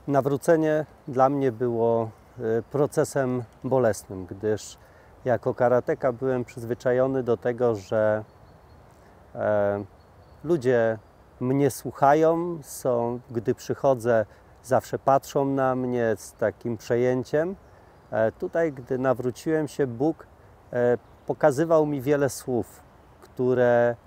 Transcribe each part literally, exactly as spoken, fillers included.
Nawrócenie dla mnie było procesem bolesnym, gdyż jako karateka byłem przyzwyczajony do tego, że e, ludzie mnie słuchają, są, gdy przychodzę, zawsze patrzą na mnie z takim przejęciem. E, tutaj, gdy nawróciłem się, Bóg e, pokazywał mi wiele słów, które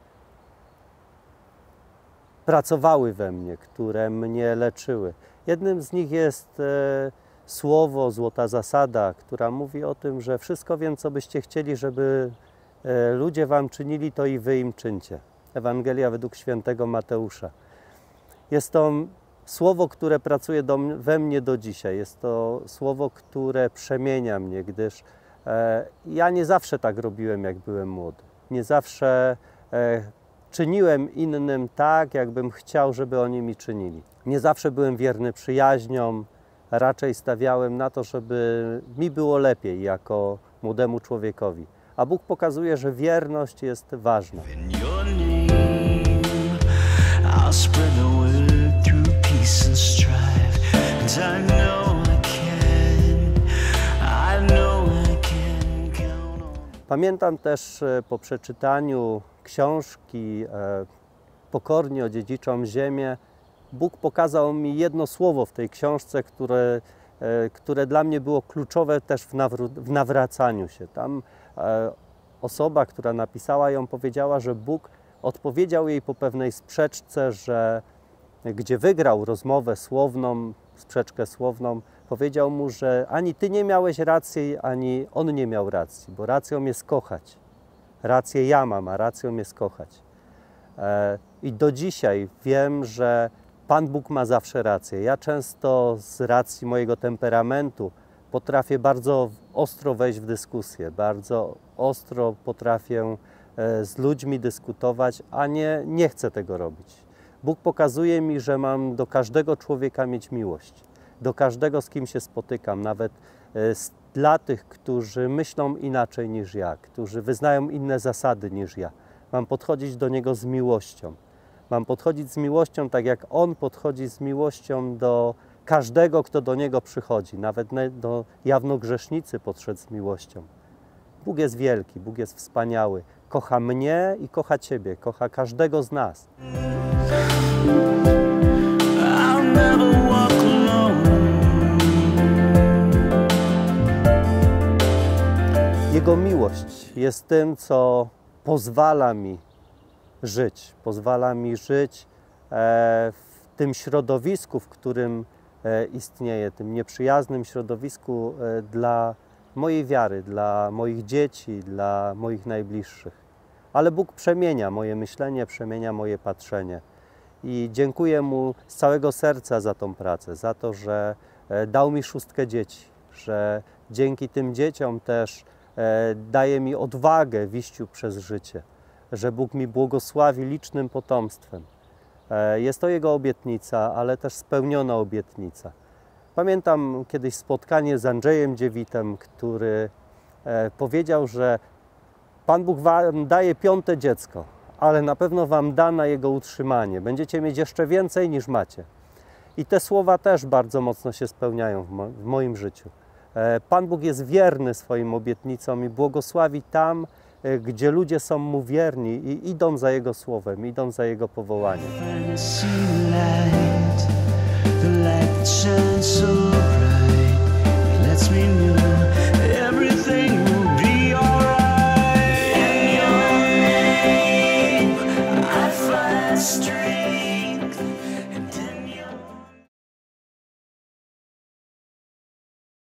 pracowały we mnie, które mnie leczyły. Jednym z nich jest e, słowo, złota zasada, która mówi o tym, że wszystko wiem, co byście chcieli, żeby e, ludzie wam czynili, to i wy im czyńcie. Ewangelia według świętego Mateusza. Jest to słowo, które pracuje do, we mnie do dzisiaj. Jest to słowo, które przemienia mnie, gdyż e, ja nie zawsze tak robiłem, jak byłem młody. Nie zawsze e, czyniłem innym tak, jakbym chciał, żeby oni mi czynili. Nie zawsze byłem wierny przyjaźniom, raczej stawiałem na to, żeby mi było lepiej jako młodemu człowiekowi. A Bóg pokazuje, że wierność jest ważna. Pamiętam też po przeczytaniu książki Pokornie odziedziczą ziemię, Bóg pokazał mi jedno słowo w tej książce, które, które dla mnie było kluczowe też w, w nawracaniu się. Tam e, osoba, która napisała ją, powiedziała, że Bóg odpowiedział jej po pewnej sprzeczce, że gdzie wygrał rozmowę słowną, sprzeczkę słowną, powiedział mu, że ani ty nie miałeś racji, ani on nie miał racji, bo racją jest kochać. Rację ja mam, a racją jest kochać. E, I do dzisiaj wiem, że Pan Bóg ma zawsze rację. Ja często z racji mojego temperamentu potrafię bardzo ostro wejść w dyskusję, bardzo ostro potrafię z ludźmi dyskutować, a nie, nie chcę tego robić. Bóg pokazuje mi, że mam do każdego człowieka mieć miłość, do każdego, z kim się spotykam, nawet dla tych, którzy myślą inaczej niż ja, którzy wyznają inne zasady niż ja. Mam podchodzić do niego z miłością. Mam podchodzić z miłością, tak jak On podchodzi z miłością do każdego, kto do Niego przychodzi. Nawet do jawnogrzesznicy podszedł z miłością. Bóg jest wielki, Bóg jest wspaniały. Kocha mnie i kocha Ciebie, kocha każdego z nas. Jego miłość jest tym, co pozwala mi żyć. Pozwala mi żyć w tym środowisku, w którym istnieje, tym nieprzyjaznym środowisku dla mojej wiary, dla moich dzieci, dla moich najbliższych. Ale Bóg przemienia moje myślenie, przemienia moje patrzenie. I dziękuję Mu z całego serca za tą pracę, za to, że dał mi szóstkę dzieci, że dzięki tym dzieciom też daje mi odwagę w iściu przez życie, że Bóg mi błogosławi licznym potomstwem. Jest to Jego obietnica, ale też spełniona obietnica. Pamiętam kiedyś spotkanie z Andrzejem Dziewitem, który powiedział, że Pan Bóg wam daje piąte dziecko, ale na pewno wam da na jego utrzymanie. Będziecie mieć jeszcze więcej niż macie. I te słowa też bardzo mocno się spełniają w, mo w moim życiu. Pan Bóg jest wierny swoim obietnicom i błogosławi tam, gdzie ludzie są Mu wierni i idą za Jego słowem, idą za Jego powołaniem.